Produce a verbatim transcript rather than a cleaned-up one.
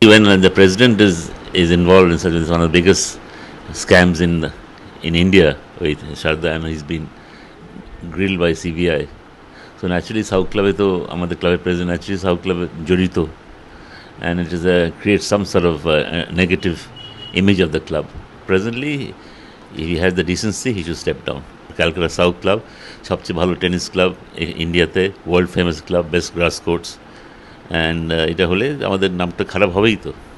When uh, the president is is involved in such it's one of the biggest scams in the, in India with Sharda, and he's been grilled by C B I. So naturally, South Club to Amad Club president actually South Club Jorito, and it is a creates some sort of uh, negative image of the club. Presently, if he has the decency, he should step down. Calcutta South Club, সবচেয়ে ভালো tennis club ইন্ডিয়াতে, world famous club, best grass courts, and এটা হলে আমাদের নামটা খারাপ হবেই তো।